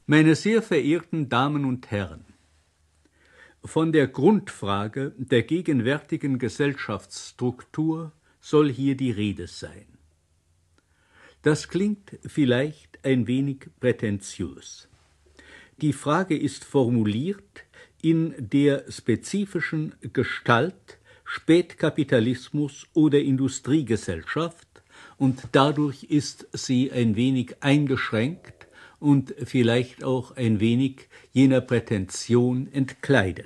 Meine sehr verehrten Damen und Herren, von der Grundfrage der gegenwärtigen Gesellschaftsstruktur soll hier die Rede sein. Das klingt vielleicht ein wenig prätentiös. Die Frage ist formuliert in der spezifischen Gestalt Spätkapitalismus oder Industriegesellschaft, und dadurch ist sie ein wenig eingeschränkt und vielleicht auch ein wenig jener Prätention entkleidet.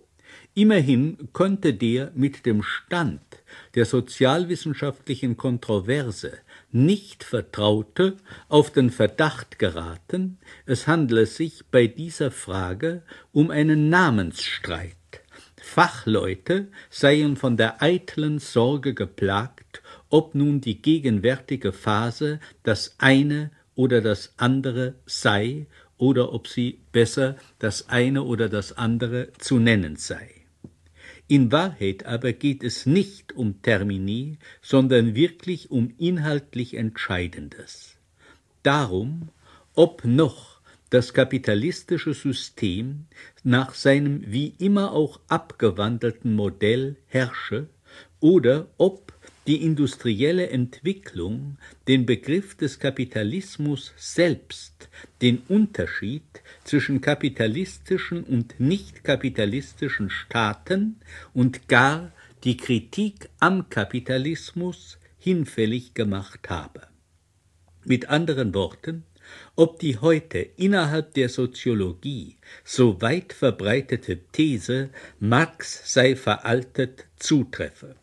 Immerhin konnte der mit dem Stand der sozialwissenschaftlichen Kontroverse nicht Vertraute auf den Verdacht geraten, es handle sich bei dieser Frage um einen Namensstreit. Fachleute seien von der eitlen Sorge geplagt, ob nun die gegenwärtige Phase das eine oder das andere sei oder ob sie besser das eine oder das andere zu nennen sei. In Wahrheit aber geht es nicht um Termini, sondern wirklich um inhaltlich Entscheidendes. Darum, ob noch das kapitalistische System nach seinem wie immer auch abgewandelten Modell herrsche oder ob die industrielle Entwicklung den Begriff des Kapitalismus selbst, den Unterschied zwischen kapitalistischen und nicht-kapitalistischen Staaten und gar die Kritik am Kapitalismus hinfällig gemacht habe. Mit anderen Worten, ob die heute innerhalb der Soziologie so weit verbreitete These, Marx sei veraltet, zutreffe.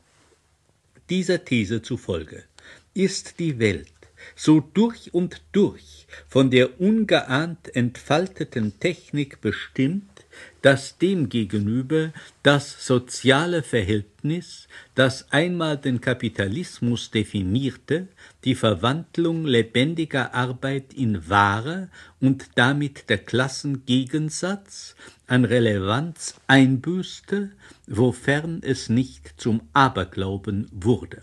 Dieser These zufolge ist die Welt so durch und durch von der ungeahnt entfalteten Technik bestimmt, dass demgegenüber das soziale Verhältnis, das einmal den Kapitalismus definierte, die Verwandlung lebendiger Arbeit in Ware und damit der Klassengegensatz an Relevanz einbüßte, wofern es nicht zum Aberglauben wurde.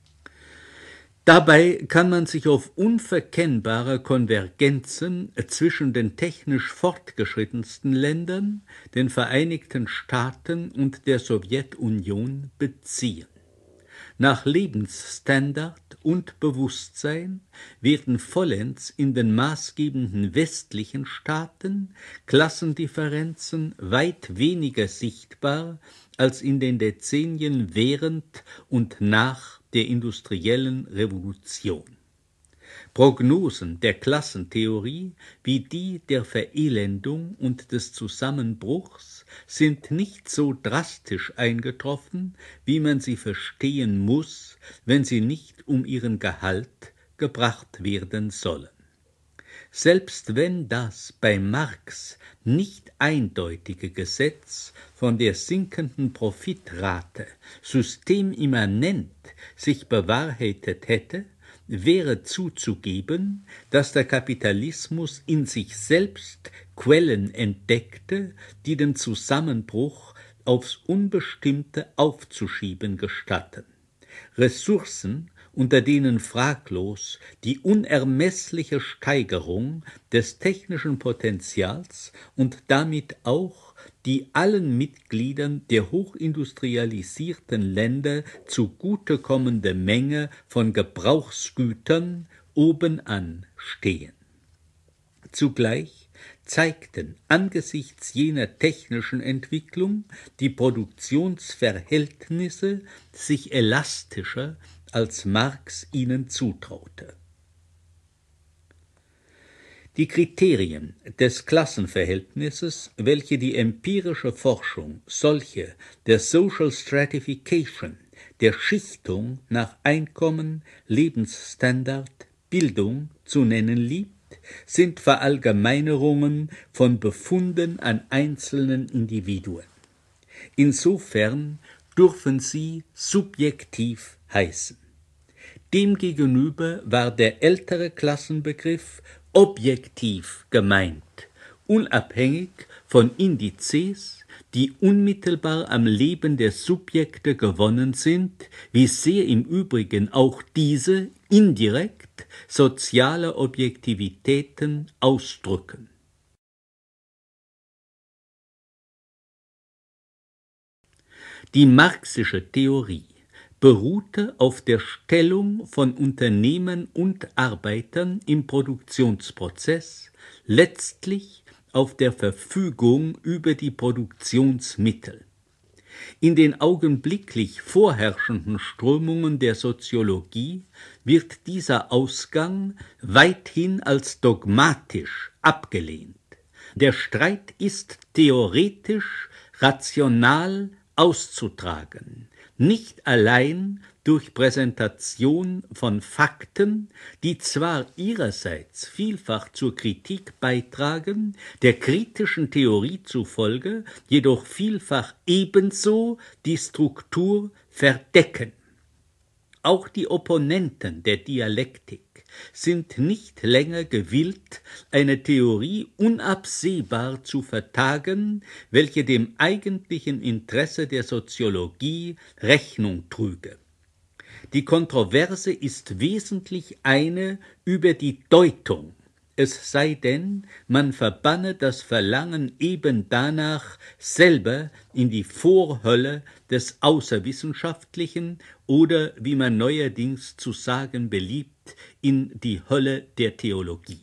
Dabei kann man sich auf unverkennbare Konvergenzen zwischen den technisch fortgeschrittensten Ländern, den Vereinigten Staaten und der Sowjetunion beziehen. Nach Lebensstandard und Bewusstsein werden vollends in den maßgebenden westlichen Staaten Klassendifferenzen weit weniger sichtbar als in den Dezennien während und nach der industriellen Revolution. Prognosen der Klassentheorie wie die der Verelendung und des Zusammenbruchs sind nicht so drastisch eingetroffen, wie man sie verstehen muss, wenn sie nicht um ihren Gehalt gebracht werden sollen. Selbst wenn das bei Marx nicht eindeutige Gesetz von der sinkenden Profitrate systemimmanent sich bewahrheitet hätte, wäre zuzugeben, dass der Kapitalismus in sich selbst Quellen entdeckte, die den Zusammenbruch aufs Unbestimmte aufzuschieben gestatten. Ressourcen, unter denen fraglos die unermessliche Steigerung des technischen Potenzials und damit auch die allen Mitgliedern der hochindustrialisierten Länder zugutekommende Menge von Gebrauchsgütern obenan stehen. Zugleich zeigten angesichts jener technischen Entwicklung die Produktionsverhältnisse sich elastischer, als Marx ihnen zutraute. Die Kriterien des Klassenverhältnisses, welche die empirische Forschung solche der Social Stratification, der Schichtung nach Einkommen, Lebensstandard, Bildung zu nennen liebt, sind Verallgemeinerungen von Befunden an einzelnen Individuen. Insofern dürfen sie subjektiv heißen. Demgegenüber war der ältere Klassenbegriff objektiv gemeint, unabhängig von Indizes, die unmittelbar am Leben der Subjekte gewonnen sind, wie sehr im Übrigen auch diese indirekt soziale Objektivitäten ausdrücken. Die marxische Theorie beruhte auf der Stellung von Unternehmen und Arbeitern im Produktionsprozess, letztlich auf der Verfügung über die Produktionsmittel. In den augenblicklich vorherrschenden Strömungen der Soziologie wird dieser Ausgang weithin als dogmatisch abgelehnt. Der Streit ist theoretisch, rational auszutragen, nicht allein durch Präsentation von Fakten, die zwar ihrerseits vielfach zur Kritik beitragen, der kritischen Theorie zufolge jedoch vielfach ebenso die Struktur verdecken. Auch die Opponenten der Dialektik sind nicht länger gewillt, eine Theorie unabsehbar zu vertagen, welche dem eigentlichen Interesse der Soziologie Rechnung trüge. Die Kontroverse ist wesentlich eine über die Deutung, es sei denn, man verbanne das Verlangen eben danach, selber in die Vorhölle des Außerwissenschaftlichen oder, wie man neuerdings zu sagen beliebt, in die Hölle der Theologie.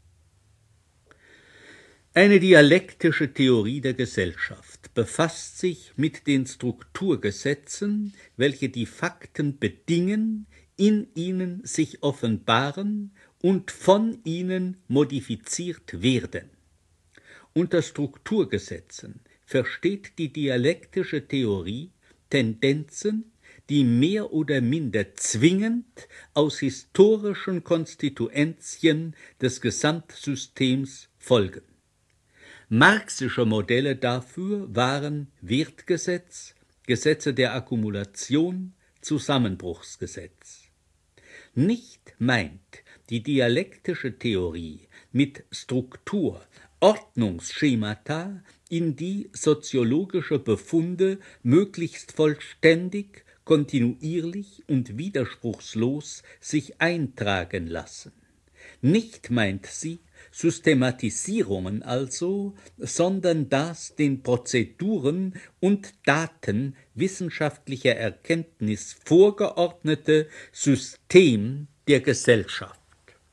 Eine dialektische Theorie der Gesellschaft befasst sich mit den Strukturgesetzen, welche die Fakten bedingen, in ihnen sich offenbaren und von ihnen modifiziert werden. Unter Strukturgesetzen versteht die dialektische Theorie Tendenzen, die mehr oder minder zwingend aus historischen Konstituentien des Gesamtsystems folgen. Marxische Modelle dafür waren Wertgesetz, Gesetze der Akkumulation, Zusammenbruchsgesetz. Nicht meint die dialektische Theorie mit Struktur Ordnungsschemata, in die soziologische Befunde möglichst vollständig, kontinuierlich und widerspruchslos sich eintragen lassen. Nicht meint sie Systematisierungen also, sondern das den Prozeduren und Daten wissenschaftlicher Erkenntnis vorgeordnete System der Gesellschaft.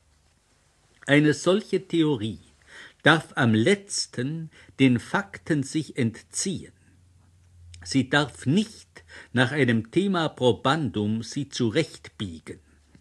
Eine solche Theorie darf am letzten den Fakten sich entziehen. Sie darf nicht nach einem Thema probandum sie zurechtbiegen.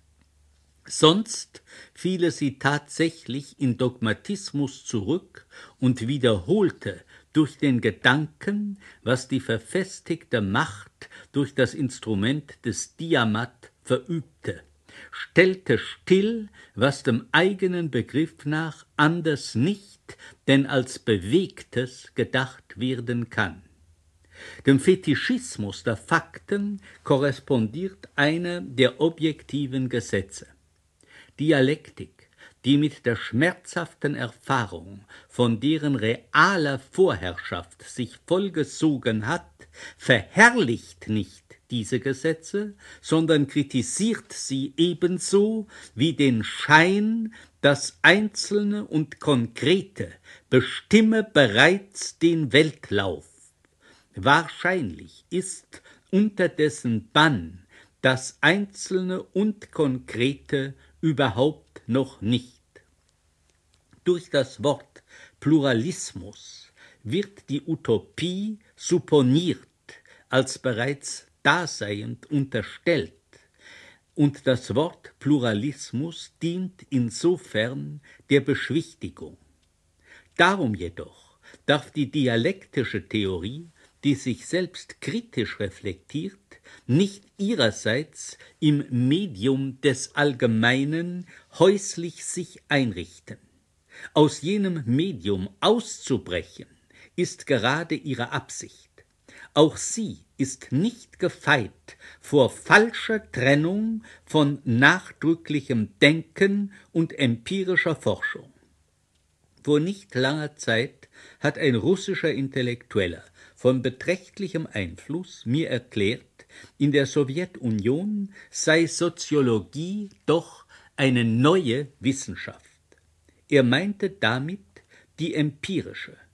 Sonst fiele sie tatsächlich in Dogmatismus zurück und wiederholte durch den Gedanken, was die verfestigte Macht durch das Instrument des Diamat verübte, stellte still, was dem eigenen Begriff nach anders nicht, denn als Bewegtes gedacht werden kann. Dem Fetischismus der Fakten korrespondiert eine der objektiven Gesetze. Dialektik, die mit der schmerzhaften Erfahrung von deren realer Vorherrschaft sich vollgesogen hat, verherrlicht nicht diese Gesetze, sondern kritisiert sie ebenso wie den Schein, das Einzelne und Konkrete bestimme bereits den Weltlauf. Wahrscheinlich ist unter dessen Bann das Einzelne und Konkrete überhaupt noch nicht. Durch das Wort Pluralismus wird die Utopie supponiert, als bereits daseiend unterstellt, und das Wort Pluralismus dient insofern der Beschwichtigung. Darum jedoch darf die dialektische Theorie, die sich selbst kritisch reflektiert, nicht ihrerseits im Medium des Allgemeinen häuslich sich einrichten. Aus jenem Medium auszubrechen, ist gerade ihre Absicht. Auch sie ist nicht gefeit vor falscher Trennung von nachdrücklichem Denken und empirischer Forschung. Vor nicht langer Zeit hat ein russischer Intellektueller von beträchtlichem Einfluss mir erklärt, in der Sowjetunion sei Soziologie doch eine neue Wissenschaft. Er meinte damit die empirische,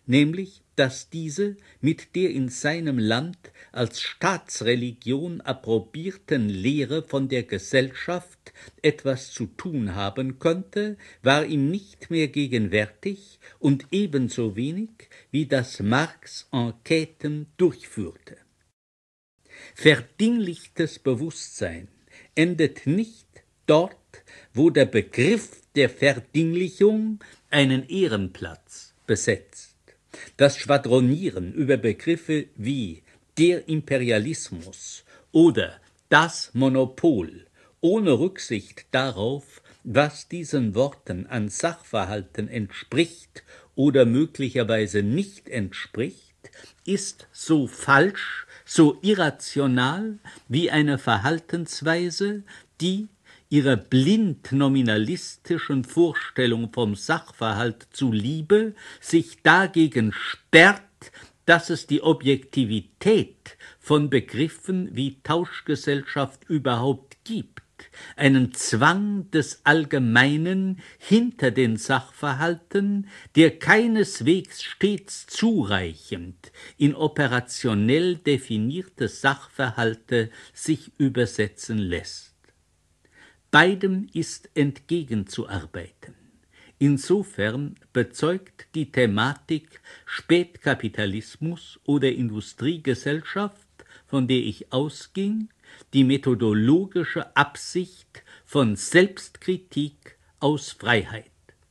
nämlich, dass diese mit der in seinem Land als Staatsreligion approbierten Lehre von der Gesellschaft etwas zu tun haben könnte, war ihm nicht mehr gegenwärtig und ebenso wenig, wie dass Marx Enqueten durchführte. Verdinglichtes Bewusstsein endet nicht dort, wo der Begriff der Verdinglichung einen Ehrenplatz besetzt. Das Schwadronieren über Begriffe wie der Imperialismus oder das Monopol, ohne Rücksicht darauf, was diesen Worten an Sachverhalten entspricht oder möglicherweise nicht entspricht, ist so falsch, so irrational wie eine Verhaltensweise, die ihrer blind nominalistischen Vorstellung vom Sachverhalt zuliebe sich dagegen sperrt, dass es die Objektivität von Begriffen wie Tauschgesellschaft überhaupt gibt, einen Zwang des Allgemeinen hinter den Sachverhalten, der keineswegs stets zureichend in operationell definierte Sachverhalte sich übersetzen lässt. Beidem ist entgegenzuarbeiten. Insofern bezeugt die Thematik Spätkapitalismus oder Industriegesellschaft, von der ich ausging, die methodologische Absicht von Selbstkritik aus Freiheit.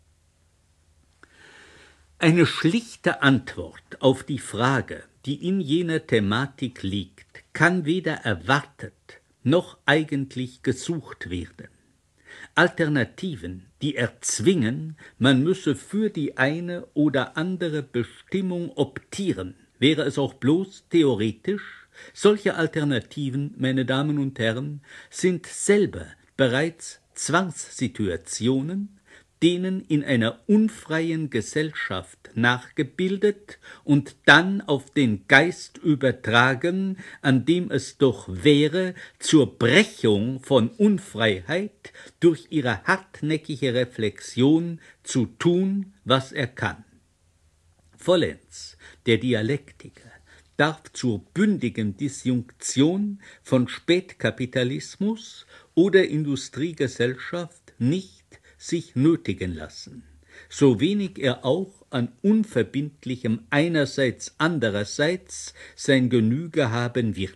Eine schlichte Antwort auf die Frage, die in jener Thematik liegt, kann weder erwartet noch eigentlich gesucht werden. Alternativen, die erzwingen, man müsse für die eine oder andere Bestimmung optieren, wäre es auch bloß theoretisch. Solche Alternativen, meine Damen und Herren, sind selber bereits Zwangssituationen, denen in einer unfreien Gesellschaft nachgebildet und dann auf den Geist übertragen, an dem es doch wäre, zur Brechung von Unfreiheit durch ihre hartnäckige Reflexion zu tun, was er kann. Vollends, der Dialektiker darf zur bündigen Disjunktion von Spätkapitalismus oder Industriegesellschaft nicht sich nötigen lassen, so wenig er auch an unverbindlichem einerseits andererseits sein Genüge haben wird.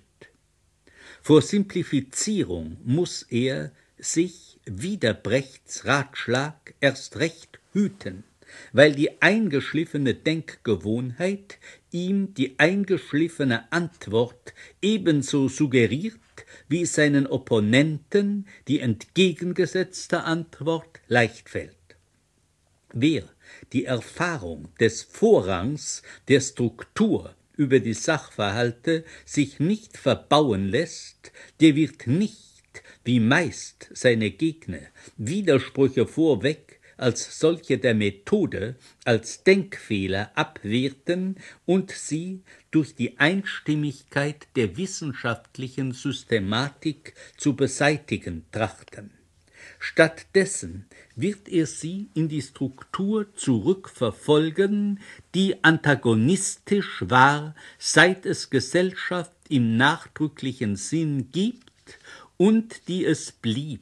Vor Simplifizierung muß er sich wider Brechts Ratschlag erst recht hüten, weil die eingeschliffene Denkgewohnheit ihm die eingeschliffene Antwort ebenso suggeriert, wie seinen Opponenten die entgegengesetzte Antwort leicht fällt. Wer die Erfahrung des Vorrangs der Struktur über die Sachverhalte sich nicht verbauen lässt, der wird nicht, wie meist seine Gegner, Widersprüche vorweg als solche der Methode, als Denkfehler abwerten und sie durch die Einstimmigkeit der wissenschaftlichen Systematik zu beseitigen trachten. Stattdessen wird er sie in die Struktur zurückverfolgen, die antagonistisch war, seit es Gesellschaft im nachdrücklichen Sinn gibt und die es blieb,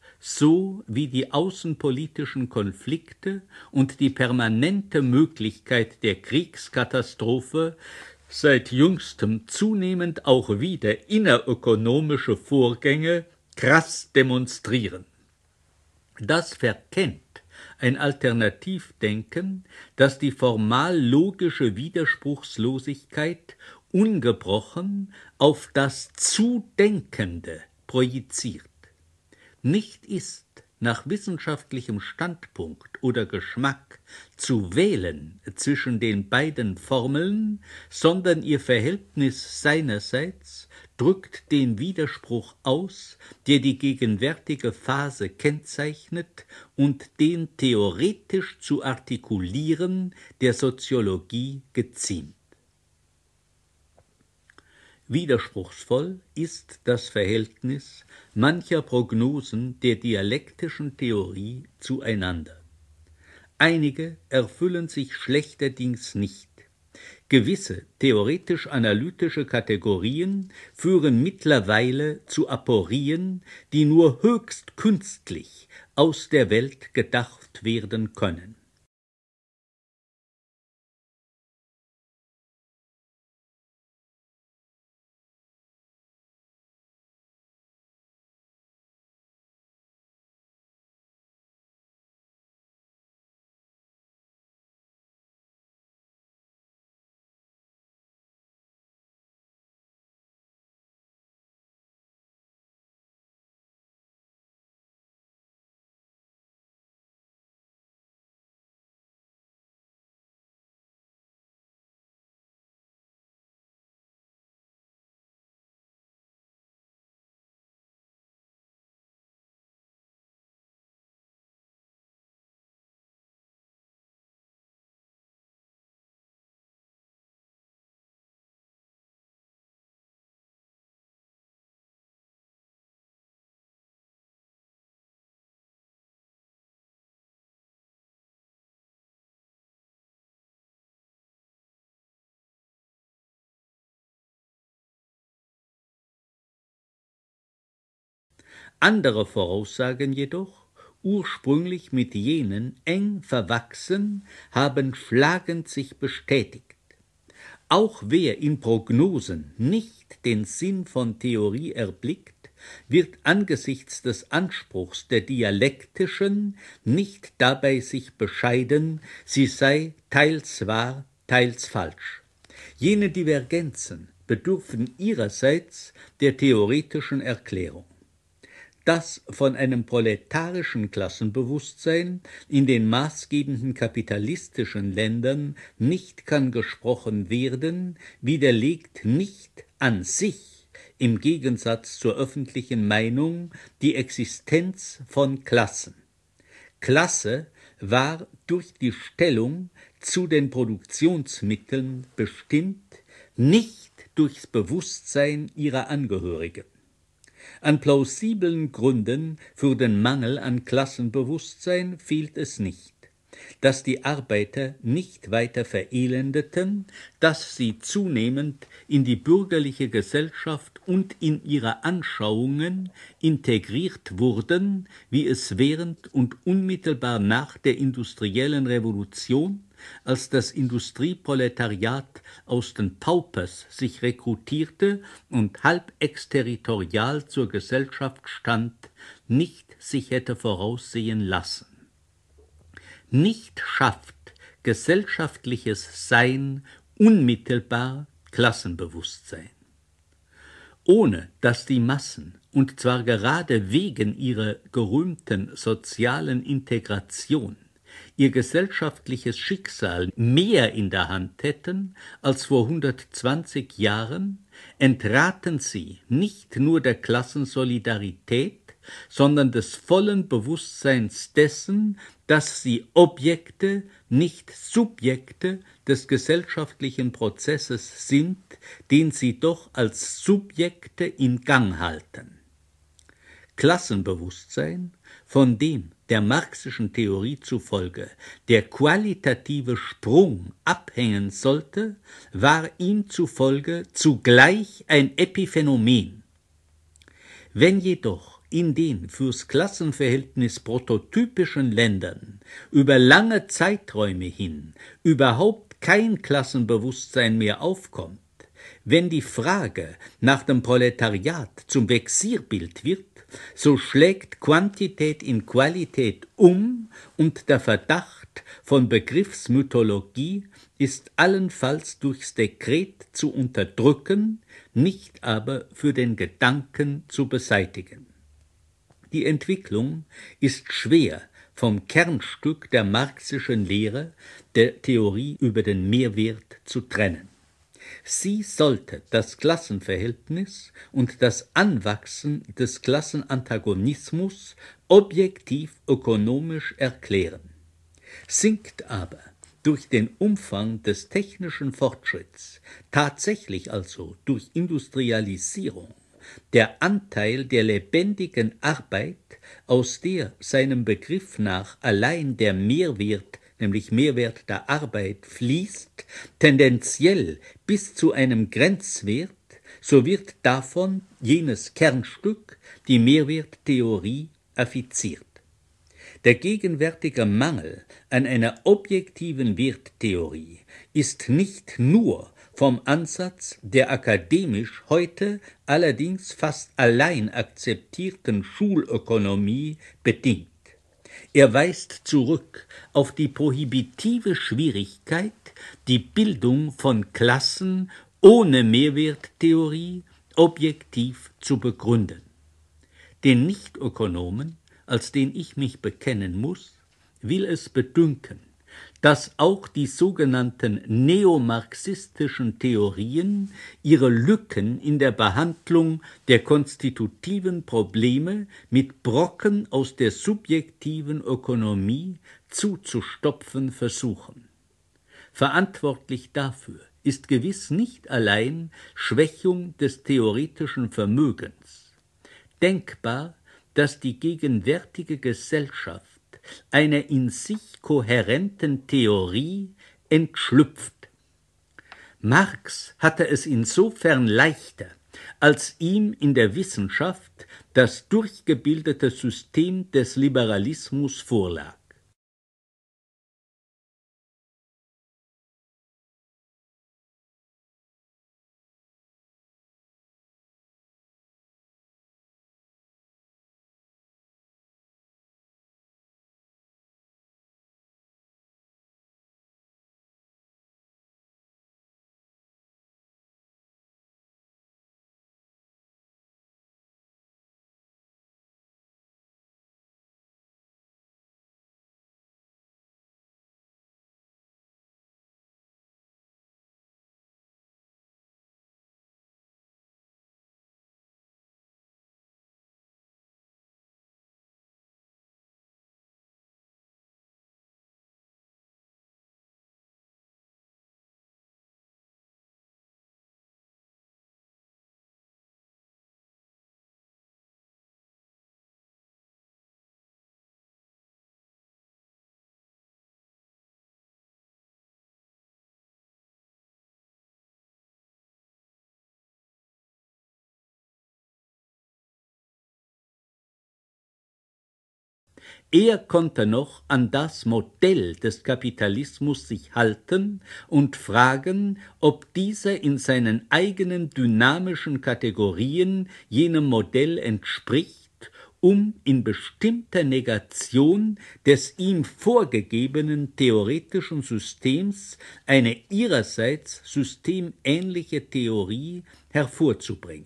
so wie die außenpolitischen Konflikte und die permanente Möglichkeit der Kriegskatastrophe seit jüngstem zunehmend auch wieder innerökonomische Vorgänge krass demonstrieren. Das verkennt ein Alternativdenken, das die formal logische Widerspruchslosigkeit ungebrochen auf das Zudenkende projiziert. Nicht ist nach wissenschaftlichem Standpunkt oder Geschmack zu wählen zwischen den beiden Formeln, sondern ihr Verhältnis seinerseits drückt den Widerspruch aus, der die gegenwärtige Phase kennzeichnet und den theoretisch zu artikulieren der Soziologie geziemt. Widerspruchsvoll ist das Verhältnis mancher Prognosen der dialektischen Theorie zueinander. Einige erfüllen sich schlechterdings nicht, Gewisse theoretisch-analytische Kategorien führen mittlerweile zu Aporien, die nur höchst künstlich aus der Welt gedacht werden können. Andere Voraussagen jedoch, ursprünglich mit jenen eng verwachsen, haben schlagend sich bestätigt. Auch wer in Prognosen nicht den Sinn von Theorie erblickt, wird angesichts des Anspruchs der dialektischen nicht dabei sich bescheiden, sie sei teils wahr, teils falsch. Jene Divergenzen bedürfen ihrerseits der theoretischen Erklärung. Dass von einem proletarischen Klassenbewusstsein in den maßgebenden kapitalistischen Ländern nicht kann gesprochen werden, widerlegt nicht an sich, im Gegensatz zur öffentlichen Meinung, die Existenz von Klassen. Klasse war durch die Stellung zu den Produktionsmitteln bestimmt, nicht durchs Bewusstsein ihrer Angehörigen. An plausiblen Gründen für den Mangel an Klassenbewusstsein fehlt es nicht. Dass die Arbeiter nicht weiter verelendeten, dass sie zunehmend in die bürgerliche Gesellschaft und in ihre Anschauungen integriert wurden, wie es während und unmittelbar nach der industriellen Revolution, als das Industrieproletariat aus den Paupers sich rekrutierte und halb exterritorial zur Gesellschaft stand, nicht sich hätte voraussehen lassen. Nicht schafft gesellschaftliches Sein unmittelbar Klassenbewusstsein. Ohne dass die Massen, und zwar gerade wegen ihrer gerühmten sozialen Integration, ihr gesellschaftliches Schicksal mehr in der Hand hätten als vor 120 Jahren, entraten sie nicht nur der Klassensolidarität, sondern des vollen Bewusstseins dessen, dass sie Objekte, nicht Subjekte des gesellschaftlichen Prozesses sind, den sie doch als Subjekte in Gang halten. Klassenbewusstsein, von dem der marxischen Theorie zufolge der qualitative Sprung abhängen sollte, war ihm zufolge zugleich ein Epiphänomen. Wenn jedoch in den fürs Klassenverhältnis prototypischen Ländern über lange Zeiträume hin überhaupt kein Klassenbewusstsein mehr aufkommt, wenn die Frage nach dem Proletariat zum Vexierbild wird, so schlägt Quantität in Qualität um und der Verdacht von Begriffsmythologie ist allenfalls durchs Dekret zu unterdrücken, nicht aber für den Gedanken zu beseitigen. Die Entwicklung ist schwer vom Kernstück der marxischen Lehre, der Theorie über den Mehrwert, zu trennen. Sie sollte das Klassenverhältnis und das Anwachsen des Klassenantagonismus objektiv ökonomisch erklären. Sinkt aber durch den Umfang des technischen Fortschritts, tatsächlich also durch Industrialisierung, der Anteil der lebendigen Arbeit, aus der seinem Begriff nach allein der Mehrwert nämlich Mehrwert der Arbeit, fließt, tendenziell bis zu einem Grenzwert, so wird davon jenes Kernstück, die Mehrwerttheorie, affiziert. Der gegenwärtige Mangel an einer objektiven Werttheorie ist nicht nur vom Ansatz der akademisch heute allerdings fast allein akzeptierten Schulökonomie bedingt. Er weist zurück auf die prohibitive Schwierigkeit, die Bildung von Klassen ohne Mehrwerttheorie objektiv zu begründen. Den Nichtökonomen, als den ich mich bekennen muss, will es bedünken, dass auch die sogenannten neomarxistischen Theorien ihre Lücken in der Behandlung der konstitutiven Probleme mit Brocken aus der subjektiven Ökonomie zuzustopfen versuchen. Verantwortlich dafür ist gewiss nicht allein Schwächung des theoretischen Vermögens. Denkbar, dass die gegenwärtige Gesellschaft einer in sich kohärenten Theorie entschlüpft. Marx hatte es insofern leichter, als ihm in der Wissenschaft das durchgebildete System des Liberalismus vorlag. Er konnte noch an das Modell des Kapitalismus sich halten und fragen, ob dieser in seinen eigenen dynamischen Kategorien jenem Modell entspricht, um in bestimmter Negation des ihm vorgegebenen theoretischen Systems eine ihrerseits systemähnliche Theorie hervorzubringen.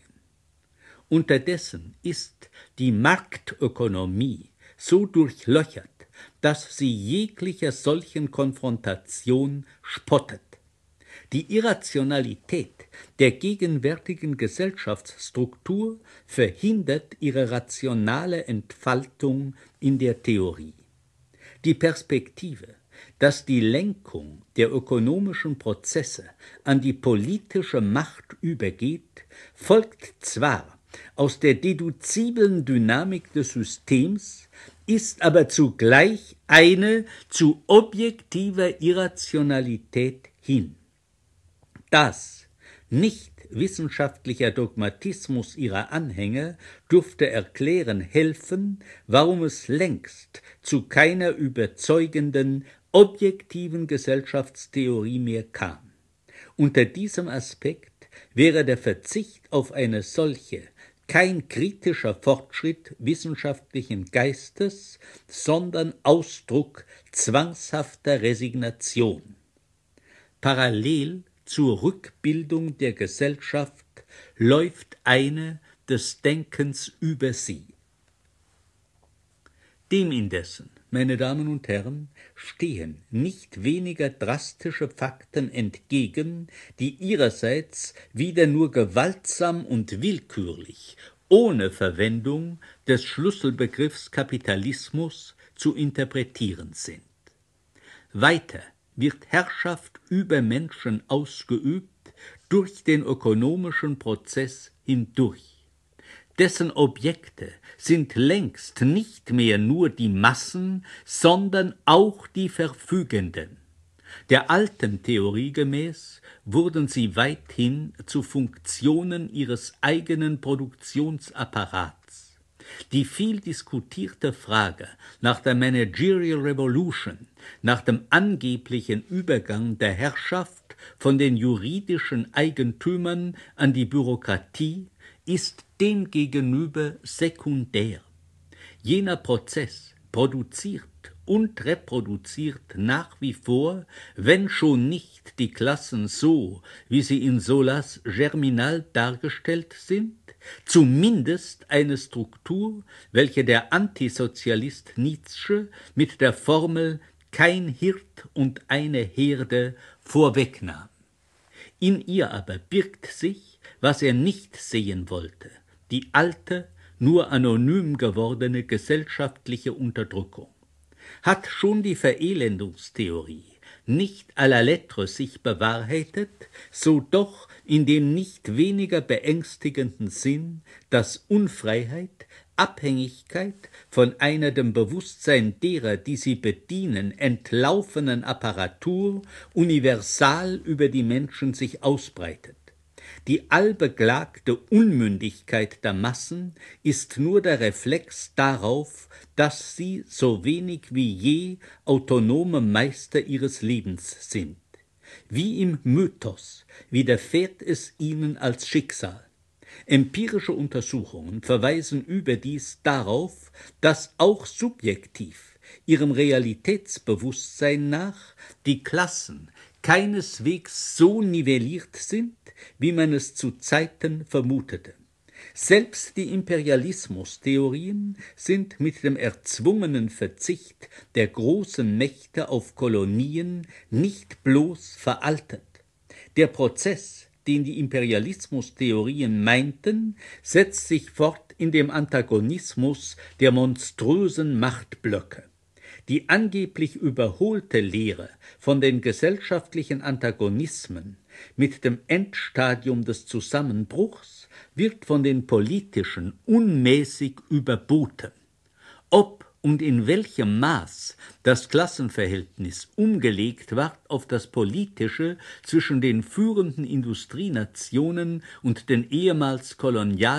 Unterdessen ist die Marktökonomie so durchlöchert, dass sie jeglicher solchen Konfrontation spottet. Die Irrationalität der gegenwärtigen Gesellschaftsstruktur verhindert ihre rationale Entfaltung in der Theorie. Die Perspektive, dass die Lenkung der ökonomischen Prozesse an die politische Macht übergeht, folgt zwar aus der deduziblen Dynamik des Systems, ist aber zugleich eine zu objektiver Irrationalität hin. Das nicht wissenschaftlicher Dogmatismus ihrer Anhänger dürfte erklären helfen, warum es längst zu keiner überzeugenden, objektiven Gesellschaftstheorie mehr kam. Unter diesem Aspekt wäre der Verzicht auf eine solche kein kritischer Fortschritt wissenschaftlichen Geistes, sondern Ausdruck zwangshafter Resignation. Parallel zur Rückbildung der Gesellschaft läuft eine des Denkens über sie. Dem indessen, meine Damen und Herren, stehen nicht weniger drastische Fakten entgegen, die ihrerseits wieder nur gewaltsam und willkürlich, ohne Verwendung des Schlüsselbegriffs Kapitalismus zu interpretieren sind. Weiter wird Herrschaft über Menschen ausgeübt durch den ökonomischen Prozess hindurch. Dessen Objekte sind längst nicht mehr nur die Massen, sondern auch die Verfügenden. Der alten Theorie gemäß wurden sie weithin zu Funktionen ihres eigenen Produktionsapparats. Die viel diskutierte Frage nach der Managerial Revolution, nach dem angeblichen Übergang der Herrschaft von den juridischen Eigentümern an die Bürokratie, ist demgegenüber sekundär. Jener Prozess produziert und reproduziert nach wie vor, wenn schon nicht die Klassen so, wie sie in Zolas Germinal dargestellt sind, zumindest eine Struktur, welche der Antisozialist Nietzsche mit der Formel »kein Hirt und eine Herde« vorwegnahm. In ihr aber birgt sich, was er nicht sehen wollte, die alte, nur anonym gewordene gesellschaftliche Unterdrückung. Hat schon die Verelendungstheorie nicht à la lettre sich bewahrheitet, so doch in dem nicht weniger beängstigenden Sinn, dass Unfreiheit, Abhängigkeit von einer dem Bewusstsein derer, die sie bedienen, entlaufenen Apparatur universal über die Menschen sich ausbreitet. Die allbeklagte Unmündigkeit der Massen ist nur der Reflex darauf, dass sie so wenig wie je autonome Meister ihres Lebens sind. Wie im Mythos widerfährt es ihnen als Schicksal. Empirische Untersuchungen verweisen überdies darauf, dass auch subjektiv ihrem Realitätsbewusstsein nach die Klassen keineswegs so nivelliert sind, wie man es zu Zeiten vermutete. Selbst die Imperialismustheorien sind mit dem erzwungenen Verzicht der großen Mächte auf Kolonien nicht bloß veraltet. Der Prozess, den die Imperialismustheorien meinten, setzt sich fort in dem Antagonismus der monströsen Machtblöcke. Die angeblich überholte Lehre von den gesellschaftlichen Antagonismen mit dem Endstadium des Zusammenbruchs wird von den Politischen unmäßig überboten. Ob und in welchem Maß das Klassenverhältnis umgelegt ward auf das Politische zwischen den führenden Industrienationen und den ehemals Kolonial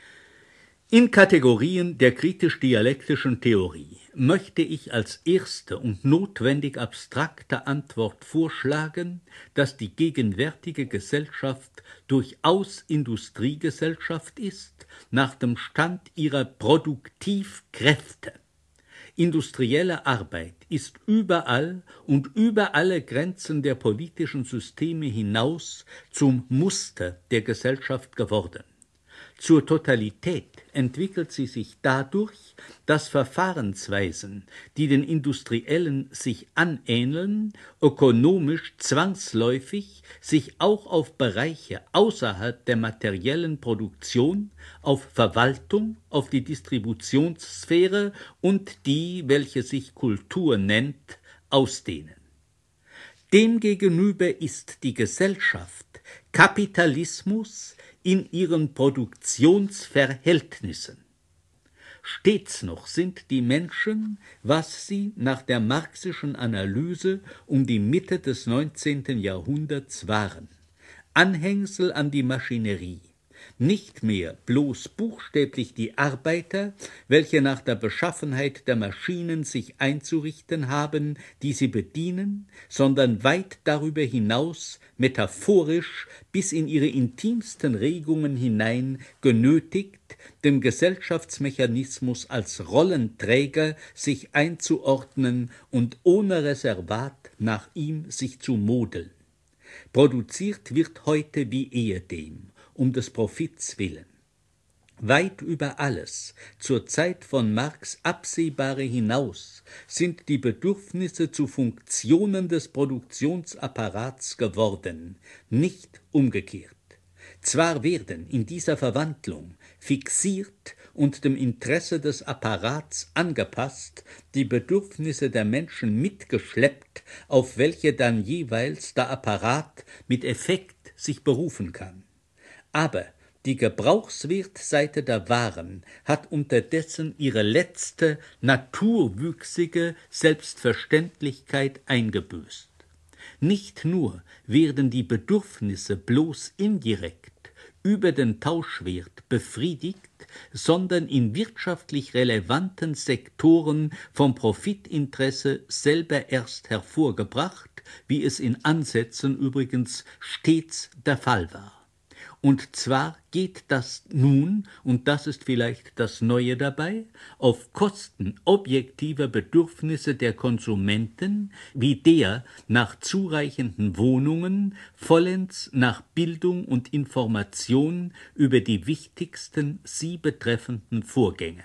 in Kategorien der kritisch-dialektischen Theorie möchte ich als erste und notwendig abstrakte Antwort vorschlagen, dass die gegenwärtige Gesellschaft durchaus Industriegesellschaft ist, nach dem Stand ihrer Produktivkräfte. Industrielle Arbeit ist überall und über alle Grenzen der politischen Systeme hinaus zum Muster der Gesellschaft geworden. Zur Totalität entwickelt sie sich dadurch, dass Verfahrensweisen, die den Industriellen sich anähneln, ökonomisch zwangsläufig sich auch auf Bereiche außerhalb der materiellen Produktion, auf Verwaltung, auf die Distributionssphäre und die, welche sich Kultur nennt, ausdehnen. Demgegenüber ist die Gesellschaft Kapitalismus in ihren Produktionsverhältnissen. Stets noch sind die Menschen, was sie nach der marxischen Analyse um die Mitte des 19. Jahrhunderts waren, Anhängsel an die Maschinerie, nicht mehr bloß buchstäblich die Arbeiter, welche nach der Beschaffenheit der Maschinen sich einzurichten haben, die sie bedienen, sondern weit darüber hinaus metaphorisch bis in ihre intimsten Regungen hinein genötigt, dem Gesellschaftsmechanismus als Rollenträger sich einzuordnen und ohne Reservat nach ihm sich zu modeln. Produziert wird heute wie ehedem, um des Profits willen. Weit über alles, zur Zeit von Marx Absehbare hinaus, sind die Bedürfnisse zu Funktionen des Produktionsapparats geworden, nicht umgekehrt. Zwar werden in dieser Verwandlung fixiert und dem Interesse des Apparats angepasst die Bedürfnisse der Menschen mitgeschleppt, auf welche dann jeweils der Apparat mit Effekt sich berufen kann. Aber Die Gebrauchswertseite der Waren hat unterdessen ihre letzte naturwüchsige Selbstverständlichkeit eingebüßt. Nicht nur werden die Bedürfnisse bloß indirekt über den Tauschwert befriedigt, sondern in wirtschaftlich relevanten Sektoren vom Profitinteresse selber erst hervorgebracht, wie es in Ansätzen übrigens stets der Fall war. Und zwar geht das nun, und das ist vielleicht das Neue dabei, auf Kosten objektiver Bedürfnisse der Konsumenten, wie der nach zureichenden Wohnungen, vollends nach Bildung und Information über die wichtigsten sie betreffenden Vorgänge.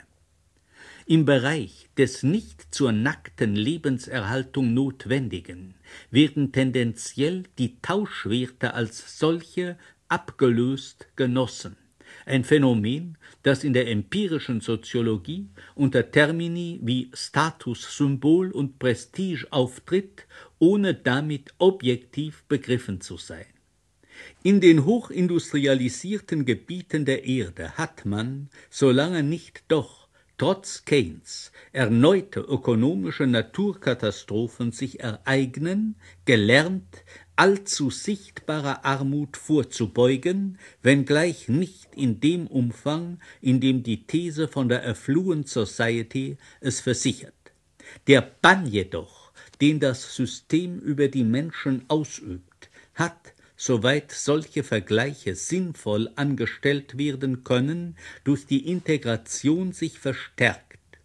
Im Bereich des nicht zur nackten Lebenserhaltung Notwendigen werden tendenziell die Tauschwerte als solche abgelöst genossen. Ein Phänomen, das in der empirischen Soziologie unter Termini wie Statussymbol und Prestige auftritt, ohne damit objektiv begriffen zu sein. In den hochindustrialisierten Gebieten der Erde hat man, solange nicht doch trotz Keynes erneute ökonomische Naturkatastrophen sich ereignen, gelernt, allzu sichtbarer Armut vorzubeugen, wenngleich nicht in dem Umfang, in dem die These von der Affluent Society es versichert. Der Bann jedoch, den das System über die Menschen ausübt, hat, soweit solche Vergleiche sinnvoll angestellt werden können, durch die Integration sich verstärkt.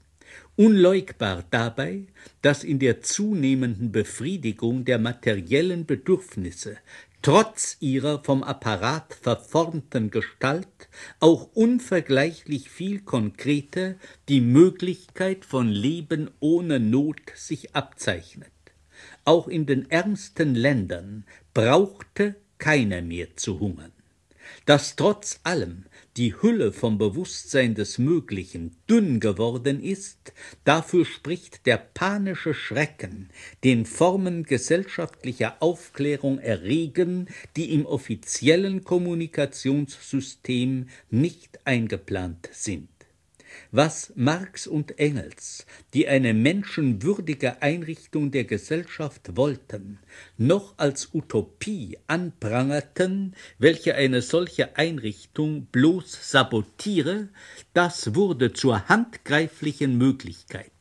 Unleugbar dabei, dass in der zunehmenden Befriedigung der materiellen Bedürfnisse trotz ihrer vom Apparat verformten Gestalt auch unvergleichlich viel konkreter die Möglichkeit von Leben ohne Not sich abzeichnet. Auch in den ärmsten Ländern brauchte keiner mehr zu hungern. Dass trotz allem die Hülle vom Bewusstsein des Möglichen dünn geworden ist, dafür spricht der panische Schrecken, den Formen gesellschaftlicher Aufklärung erregen, die im offiziellen Kommunikationssystem nicht eingeplant sind. Was Marx und Engels, die eine menschenwürdige Einrichtung der Gesellschaft wollten, noch als Utopie anprangerten, welche eine solche Einrichtung bloß sabotiere, das wurde zur handgreiflichen Möglichkeit.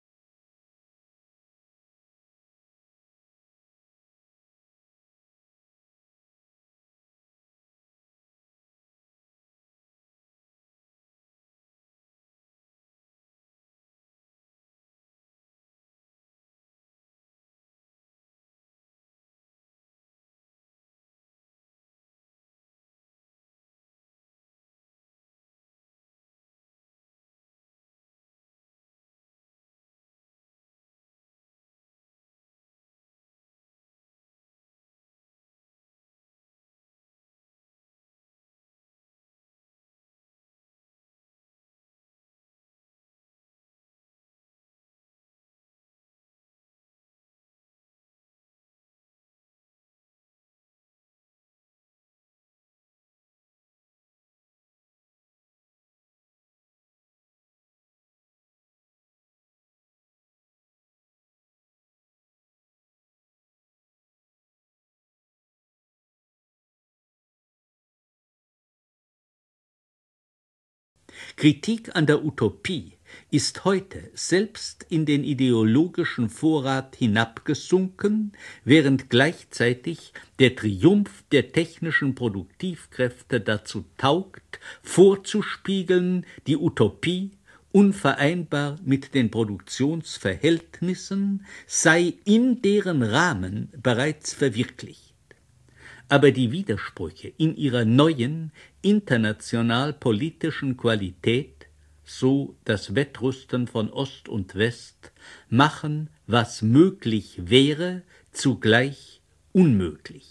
Kritik an der Utopie ist heute selbst in den ideologischen Vorrat hinabgesunken, während gleichzeitig der Triumph der technischen Produktivkräfte dazu taugt, vorzuspiegeln, die Utopie, unvereinbar mit den Produktionsverhältnissen, sei in deren Rahmen bereits verwirklicht. Aber die Widersprüche in ihrer neuen, international-politischen Qualität, so das Wettrüsten von Ost und West, machen, was möglich wäre, zugleich unmöglich.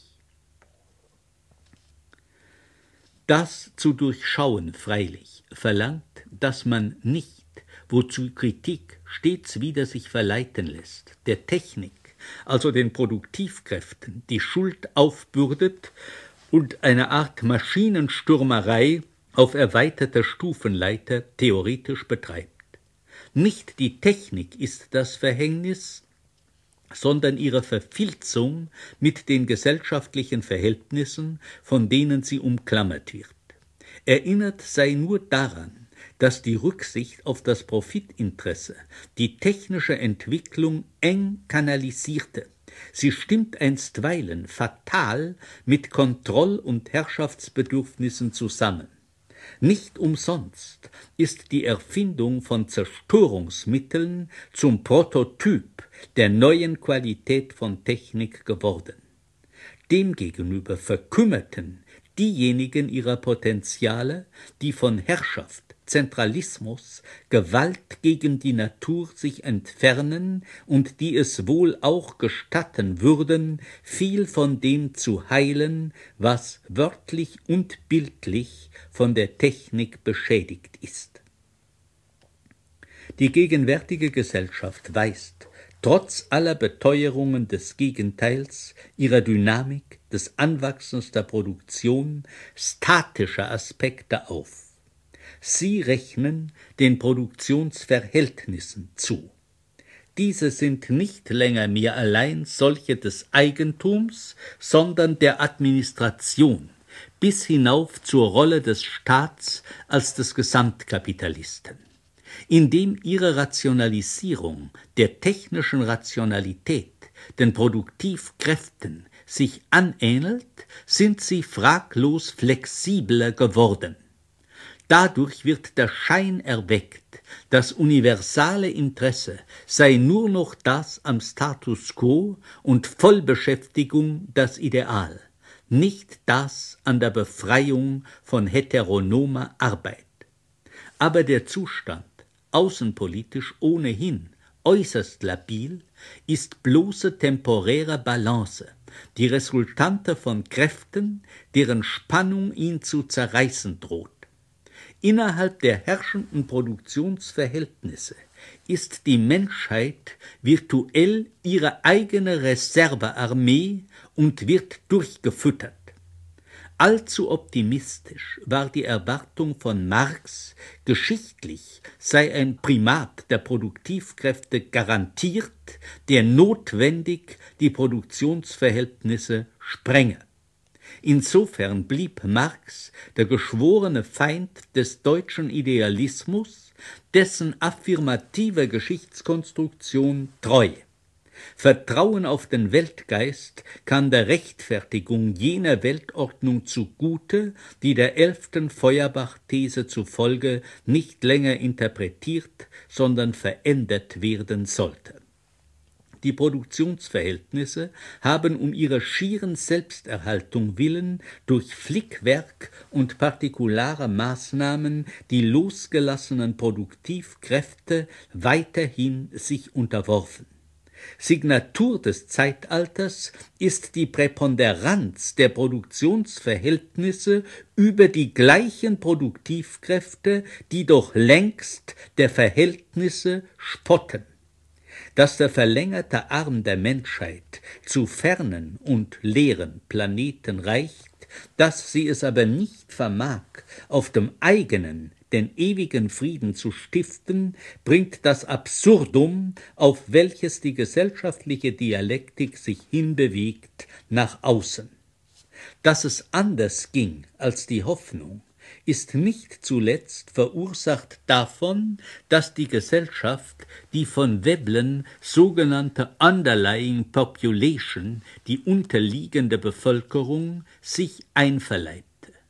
Das zu durchschauen freilich verlangt, dass man nicht, wozu Kritik stets wieder sich verleiten lässt, der Technik, also den Produktivkräften, die Schuld aufbürdet und eine Art Maschinenstürmerei auf erweiterter Stufenleiter theoretisch betreibt. Nicht die Technik ist das Verhängnis, sondern ihre Verfilzung mit den gesellschaftlichen Verhältnissen, von denen sie umklammert wird. Erinnert sei nur daran, dass die Rücksicht auf das Profitinteresse die technische Entwicklung eng kanalisierte. Sie stimmt einstweilen fatal mit Kontroll- und Herrschaftsbedürfnissen zusammen. Nicht umsonst ist die Erfindung von Zerstörungsmitteln zum Prototyp der neuen Qualität von Technik geworden. Demgegenüber verkümmerten diejenigen ihrer Potenziale, die von Herrschaft, Zentralismus, Gewalt gegen die Natur sich entfernen und die es wohl auch gestatten würden, viel von dem zu heilen, was wörtlich und bildlich von der Technik beschädigt ist. Die gegenwärtige Gesellschaft weist trotz aller Beteuerungen des Gegenteils, ihrer Dynamik, des Anwachsens der Produktion, statische Aspekte auf. Sie rechnen den Produktionsverhältnissen zu. Diese sind nicht länger mehr allein solche des Eigentums, sondern der Administration, bis hinauf zur Rolle des Staats als des Gesamtkapitalisten. Indem ihre Rationalisierung der technischen Rationalität, den Produktivkräften, sich anähnelt, sind sie fraglos flexibler geworden. Dadurch wird der Schein erweckt, das universale Interesse sei nur noch das am Status quo und Vollbeschäftigung das Ideal, nicht das an der Befreiung von heteronomer Arbeit. Aber der Zustand, außenpolitisch ohnehin äußerst labil, ist bloße temporäre Balance, die Resultante von Kräften, deren Spannung ihn zu zerreißen droht. Innerhalb der herrschenden Produktionsverhältnisse ist die Menschheit virtuell ihre eigene Reservearmee und wird durchgefüttert. Allzu optimistisch war die Erwartung von Marx, geschichtlich sei ein Primat der Produktivkräfte garantiert, der notwendig die Produktionsverhältnisse sprenge. Insofern blieb Marx der geschworene Feind des deutschen Idealismus, dessen affirmative Geschichtskonstruktion treu. Vertrauen auf den Weltgeist kann der Rechtfertigung jener Weltordnung zugute, die der 11. Feuerbach-These zufolge nicht länger interpretiert, sondern verändert werden sollte. Die Produktionsverhältnisse haben um ihrer schieren Selbsterhaltung willen durch Flickwerk und partikulare Maßnahmen die losgelassenen Produktivkräfte weiterhin sich unterworfen. Signatur des Zeitalters ist die Präponderanz der Produktionsverhältnisse über die gleichen Produktivkräfte, die doch längst der Verhältnisse spotten. Dass der verlängerte Arm der Menschheit zu fernen und leeren Planeten reicht, dass sie es aber nicht vermag, auf dem eigenen den ewigen Frieden zu stiften, bringt das Absurdum, auf welches die gesellschaftliche Dialektik sich hinbewegt, nach außen. Dass es anders ging als die Hoffnung, ist nicht zuletzt verursacht davon, dass die Gesellschaft die von Veblen sogenannte Underlying Population, die unterliegende Bevölkerung, sich einverleibte.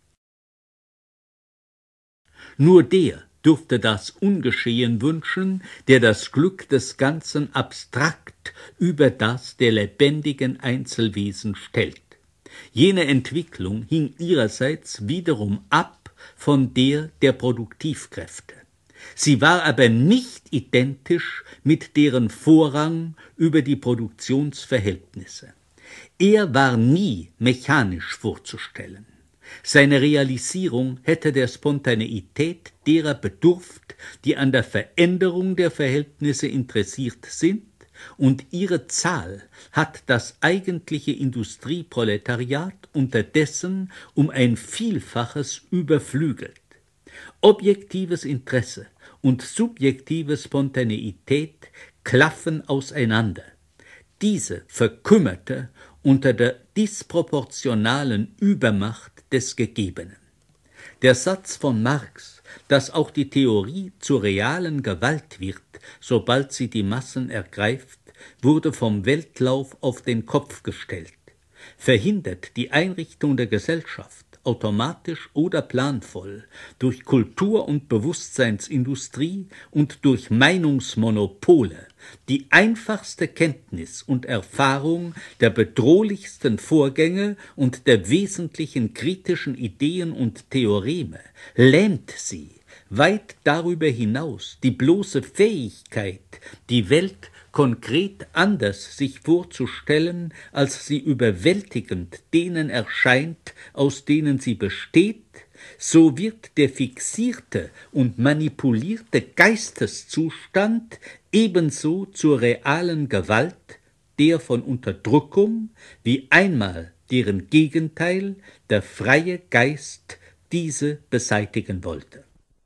Nur der dürfte das ungeschehen wünschen, der das Glück des Ganzen abstrakt über das der lebendigen Einzelwesen stellt. Jene Entwicklung hing ihrerseits wiederum ab von der Produktivkräfte. Sie war aber nicht identisch mit deren Vorrang über die Produktionsverhältnisse. Er war nie mechanisch vorzustellen. Seine Realisierung hätte der Spontaneität derer bedurft, die an der Veränderung der Verhältnisse interessiert sind, und ihre Zahl hat das eigentliche Industrieproletariat unterdessen um ein Vielfaches überflügelt. Objektives Interesse und subjektive Spontaneität klaffen auseinander. Diese verkümmerte unter der disproportionalen Übermacht des Gegebenen. Der Satz von Marx, dass auch die Theorie zur realen Gewalt wird, sobald sie die Massen ergreift, wurde vom Weltlauf auf den Kopf gestellt, verhindert die Einrichtung der Gesellschaft, automatisch oder planvoll, durch Kultur- und Bewusstseinsindustrie und durch Meinungsmonopole, die einfachste Kenntnis und Erfahrung der bedrohlichsten Vorgänge und der wesentlichen kritischen Ideen und Theoreme, lähmt sie, weit darüber hinaus die bloße Fähigkeit, die Welt konkret anders sich vorzustellen, als sie überwältigend denen erscheint, aus denen sie besteht, so wird der fixierte und manipulierte Geisteszustand ebenso zur realen Gewalt, der von Unterdrückung, wie einmal deren Gegenteil, der freie Geist, diese beseitigen wollte.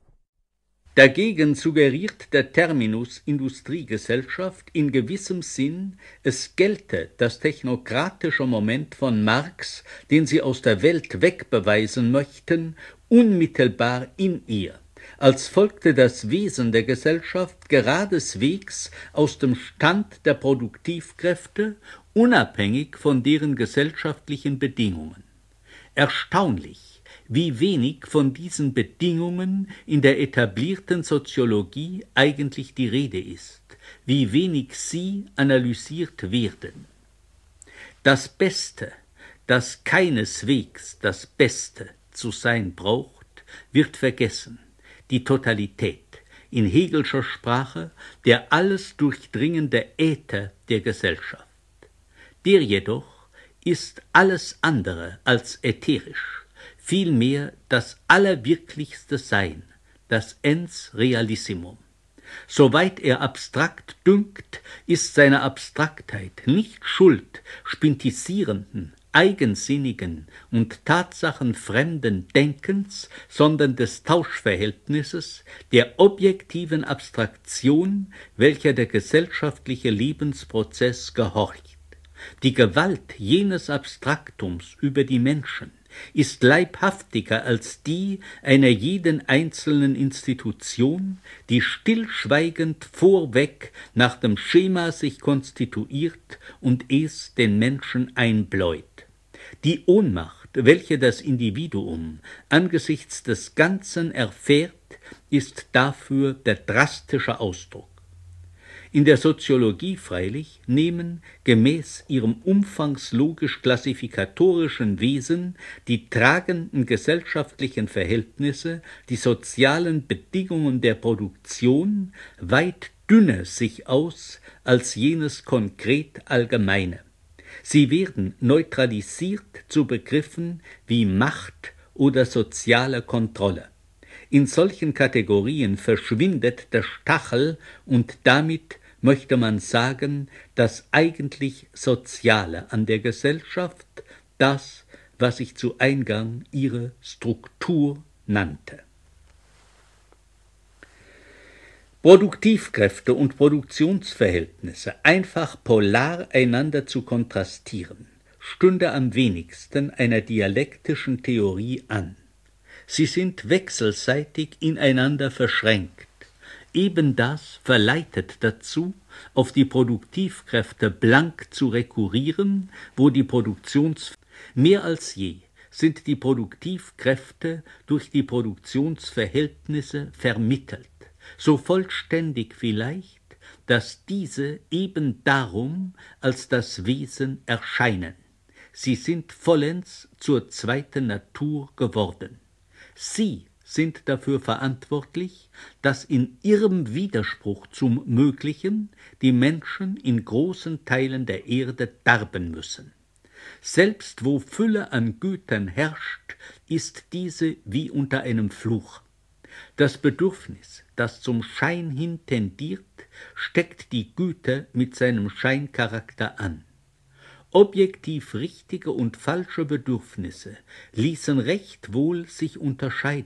Dagegen suggeriert der Terminus Industriegesellschaft in gewissem Sinn, es gelte das technokratische Moment von Marx, den sie aus der Welt wegbeweisen möchten, unmittelbar in ihr, als folgte das Wesen der Gesellschaft geradeswegs aus dem Stand der Produktivkräfte, unabhängig von deren gesellschaftlichen Bedingungen. Erstaunlich, wie wenig von diesen Bedingungen in der etablierten Soziologie eigentlich die Rede ist, wie wenig sie analysiert werden. Das Beste, das keineswegs das Beste zu sein braucht, wird vergessen, die Totalität, in Hegelscher Sprache der alles durchdringende Äther der Gesellschaft. Der jedoch ist alles andere als ätherisch, vielmehr das allerwirklichste Sein, das ens realissimum. Soweit er abstrakt dünkt, ist seine Abstraktheit nicht Schuld spintisierenden, eigensinnigen und tatsachenfremden Denkens, sondern des Tauschverhältnisses, der objektiven Abstraktion, welcher der gesellschaftliche Lebensprozess gehorcht. Die Gewalt jenes Abstraktums über die Menschen ist leibhaftiger als die einer jeden einzelnen Institution, die stillschweigend vorweg nach dem Schema sich konstituiert und es den Menschen einbläut. Die Ohnmacht, welche das Individuum angesichts des Ganzen erfährt, ist dafür der drastische Ausdruck. In der Soziologie freilich nehmen gemäß ihrem umfangslogisch-klassifikatorischen Wesen die tragenden gesellschaftlichen Verhältnisse, die sozialen Bedingungen der Produktion weit dünner sich aus als jenes konkret Allgemeine. Sie werden neutralisiert zu Begriffen wie Macht oder soziale Kontrolle. In solchen Kategorien verschwindet der Stachel und damit möchte man sagen, das eigentlich Soziale an der Gesellschaft, das, was ich zu Eingang ihre Struktur nannte. Produktivkräfte und Produktionsverhältnisse einfach polar einander zu kontrastieren, stünde am wenigsten einer dialektischen Theorie an. Sie sind wechselseitig ineinander verschränkt. Eben das verleitet dazu, auf die Produktivkräfte blank zu rekurrieren, wo die mehr als je sind die Produktivkräfte durch die Produktionsverhältnisse vermittelt, so vollständig vielleicht, dass diese eben darum als das Wesen erscheinen. Sie sind vollends zur zweiten Natur geworden. Sie sind dafür verantwortlich, dass in ihrem Widerspruch zum Möglichen die Menschen in großen Teilen der Erde darben müssen. Selbst wo Fülle an Gütern herrscht, ist diese wie unter einem Fluch. Das Bedürfnis, das zum Schein hin tendiert, steckt die Güter mit seinem Scheincharakter an. Objektiv richtige und falsche Bedürfnisse ließen recht wohl sich unterscheiden,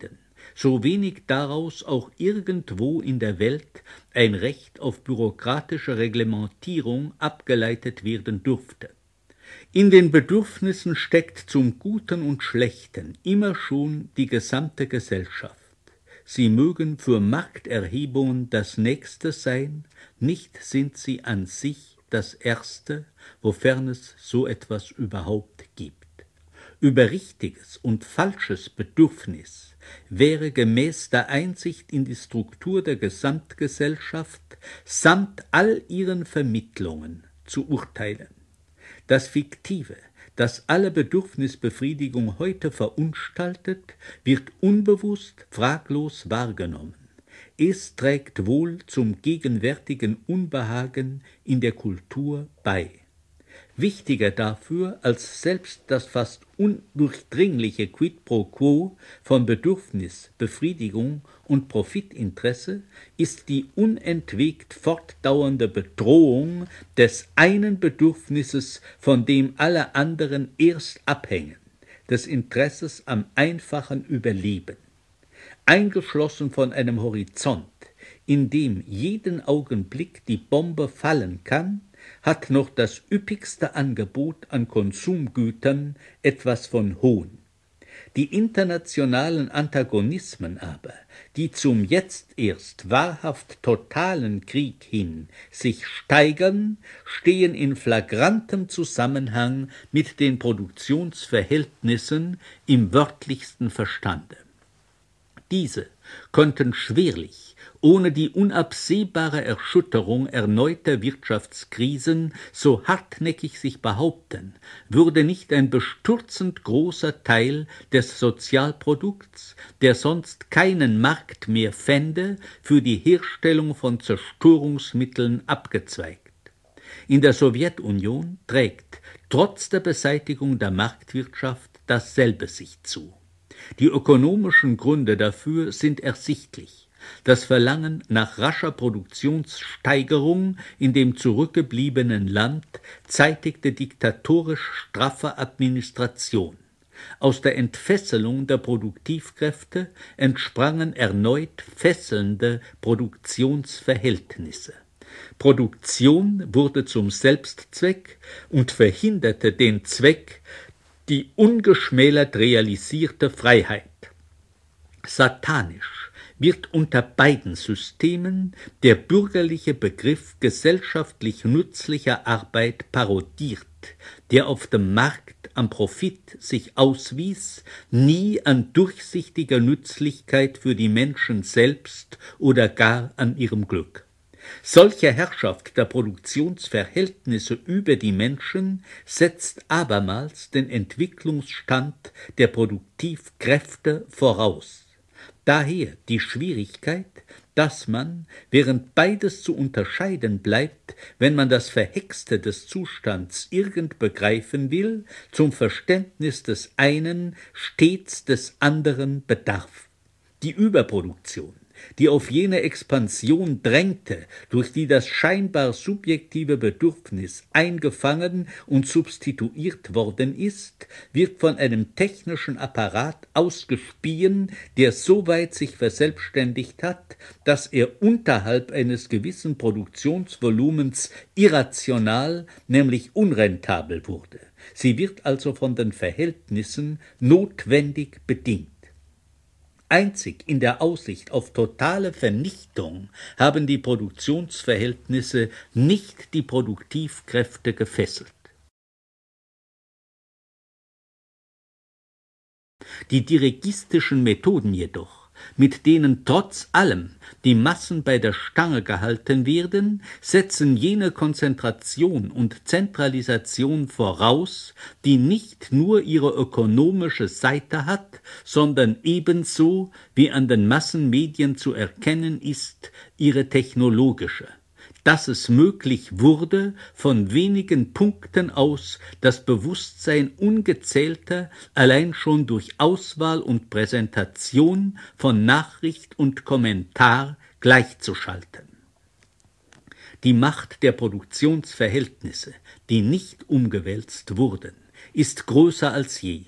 so wenig daraus auch irgendwo in der Welt ein Recht auf bürokratische Reglementierung abgeleitet werden dürfte. In den Bedürfnissen steckt zum Guten und Schlechten immer schon die gesamte Gesellschaft. Sie mögen für Markterhebungen das Nächste sein, nicht sind sie an sich das Erste, wofern es so etwas überhaupt gibt. Über richtiges und falsches Bedürfnis wäre gemäß der Einsicht in die Struktur der Gesamtgesellschaft samt all ihren Vermittlungen zu urteilen. Das Fiktive, das alle Bedürfnisbefriedigung heute verunstaltet, wird unbewusst, fraglos wahrgenommen. Es trägt wohl zum gegenwärtigen Unbehagen in der Kultur bei. Wichtiger dafür als selbst das fast undurchdringliche Quid pro quo von Bedürfnis, Befriedigung und Profitinteresse ist die unentwegt fortdauernde Bedrohung des einen Bedürfnisses, von dem alle anderen erst abhängen, des Interesses am einfachen Überleben. Eingeschlossen von einem Horizont, in dem jeden Augenblick die Bombe fallen kann, hat noch das üppigste Angebot an Konsumgütern etwas von Hohn. Die internationalen Antagonismen aber, die zum jetzt erst wahrhaft totalen Krieg hin sich steigern, stehen in flagrantem Zusammenhang mit den Produktionsverhältnissen im wörtlichsten Verstande. Diese konnten schwerlich ohne die unabsehbare Erschütterung erneuter Wirtschaftskrisen so hartnäckig sich behaupten, würde nicht ein bestürzend großer Teil des Sozialprodukts, der sonst keinen Markt mehr fände, für die Herstellung von Zerstörungsmitteln abgezweigt. In der Sowjetunion trägt trotz der Beseitigung der Marktwirtschaft dasselbe sich zu. Die ökonomischen Gründe dafür sind ersichtlich. Das Verlangen nach rascher Produktionssteigerung in dem zurückgebliebenen Land zeitigte diktatorisch straffe Administration. Aus der Entfesselung der Produktivkräfte entsprangen erneut fesselnde Produktionsverhältnisse. Produktion wurde zum Selbstzweck und verhinderte den Zweck, die ungeschmälert realisierte Freiheit. Satanisch wird unter beiden Systemen der bürgerliche Begriff gesellschaftlich nützlicher Arbeit parodiert, der auf dem Markt am Profit sich auswies, nie an durchsichtiger Nützlichkeit für die Menschen selbst oder gar an ihrem Glück. Solche Herrschaft der Produktionsverhältnisse über die Menschen setzt abermals den Entwicklungsstand der Produktivkräfte voraus. Daher die Schwierigkeit, dass man, während beides zu unterscheiden bleibt, wenn man das Verhexte des Zustands irgend begreifen will, zum Verständnis des einen stets des anderen bedarf. Die Überproduktion, die auf jene Expansion drängte, durch die das scheinbar subjektive Bedürfnis eingefangen und substituiert worden ist, wird von einem technischen Apparat ausgespien, der so weit sich verselbstständigt hat, dass er unterhalb eines gewissen Produktionsvolumens irrational, nämlich unrentabel wurde. Sie wird also von den Verhältnissen notwendig bedingt. Einzig in der Aussicht auf totale Vernichtung haben die Produktionsverhältnisse nicht die Produktivkräfte gefesselt. Die dirigistischen Methoden jedoch, mit denen trotz allem die Massen bei der Stange gehalten werden, setzen jene Konzentration und Zentralisation voraus, die nicht nur ihre ökonomische Seite hat, sondern ebenso, wie an den Massenmedien zu erkennen ist, ihre technologische. Dass es möglich wurde, von wenigen Punkten aus das Bewusstsein ungezählter allein schon durch Auswahl und Präsentation von Nachricht und Kommentar gleichzuschalten. Die Macht der Produktionsverhältnisse, die nicht umgewälzt wurden, ist größer als je.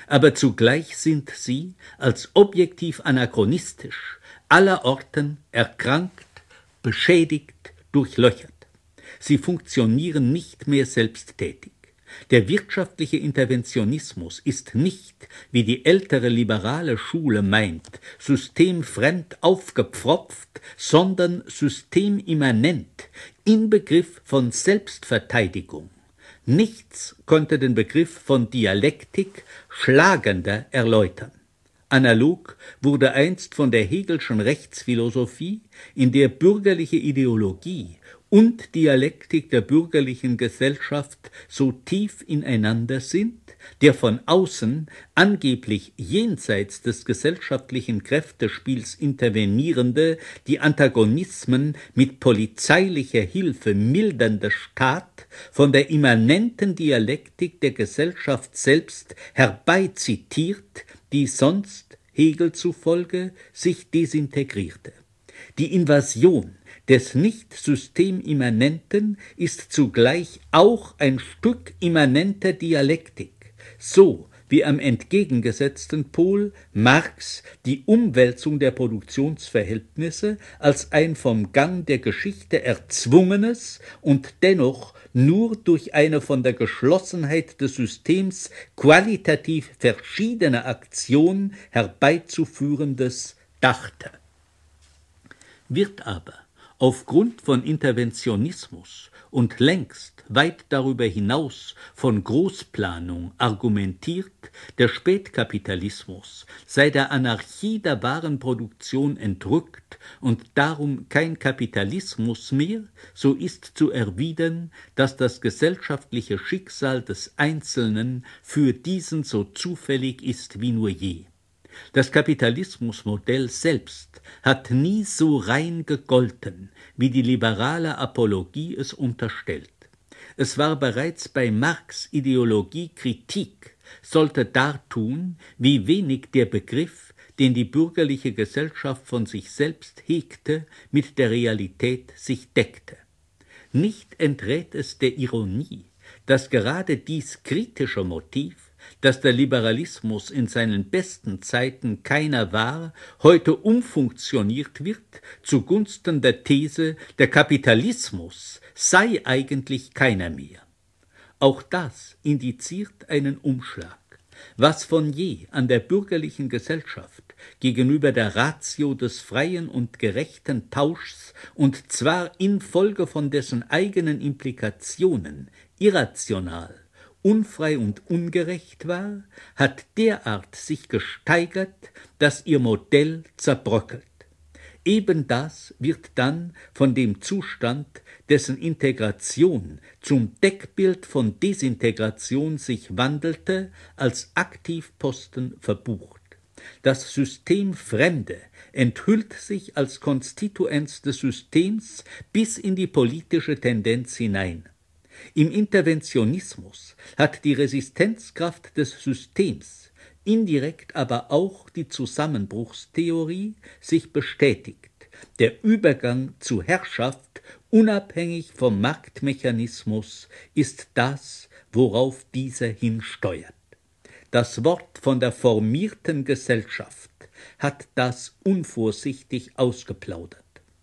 aber zugleich sind sie als objektiv anachronistisch allerorten erkrankt, beschädigt, durchlöchert. Sie funktionieren nicht mehr selbsttätig. Der wirtschaftliche Interventionismus ist nicht, wie die ältere liberale Schule meint, systemfremd aufgepfropft, sondern systemimmanent, Inbegriff von Selbstverteidigung. Nichts konnte den Begriff von Dialektik schlagender erläutern. Analog wurde einst von der Hegelschen Rechtsphilosophie, in der bürgerliche Ideologie und Dialektik der bürgerlichen Gesellschaft so tief ineinander sind, der von außen angeblich jenseits des gesellschaftlichen Kräftespiels intervenierende, die Antagonismen mit polizeilicher Hilfe mildernde Staat von der immanenten Dialektik der Gesellschaft selbst herbeizitiert, die sonst, Hegel zufolge, sich desintegrierte. Die Invasion des Nicht-Systemimmanenten ist zugleich auch ein Stück immanenter Dialektik, so wie am entgegengesetzten Pol Marx die Umwälzung der Produktionsverhältnisse als ein vom Gang der Geschichte erzwungenes und dennoch nur durch eine von der Geschlossenheit des Systems qualitativ verschiedene Aktion herbeizuführendes dachte. Wird aber aufgrund von Interventionismus und längst weit darüber hinaus von Großplanung argumentiert, der Spätkapitalismus sei der Anarchie der Warenproduktion entrückt und darum kein Kapitalismus mehr, so ist zu erwidern, dass das gesellschaftliche Schicksal des Einzelnen für diesen so zufällig ist wie nur je. Das Kapitalismusmodell selbst hat nie so rein gegolten, wie die liberale Apologie es unterstellt. Es war bereits bei Marx' Ideologiekritik, sollte dartun, wie wenig der Begriff, den die bürgerliche Gesellschaft von sich selbst hegte, mit der Realität sich deckte. Nicht enträt es der Ironie, dass gerade dies kritische Motiv, dass der Liberalismus in seinen besten Zeiten keiner war, heute umfunktioniert wird zugunsten der These, der Kapitalismus sei eigentlich keiner mehr. Auch das indiziert einen Umschlag. Was von je an der bürgerlichen Gesellschaft gegenüber der Ratio des freien und gerechten Tauschs und zwar infolge von dessen eigenen Implikationen irrational, unfrei und ungerecht war, hat derart sich gesteigert, dass ihr Modell zerbröckelt. Eben das wird dann von dem Zustand, dessen Integration zum Deckbild von Desintegration sich wandelte, als Aktivposten verbucht. Das Systemfremde enthüllt sich als Konstituenz des Systems bis in die politische Tendenz hinein. Im Interventionismus hat die Resistenzkraft des Systems, indirekt aber auch die Zusammenbruchstheorie, sich bestätigt. Der Übergang zu Herrschaft, unabhängig vom Marktmechanismus, ist das, worauf dieser hinsteuert. Das Wort von der formierten Gesellschaft hat das unvorsichtig ausgeplaudert.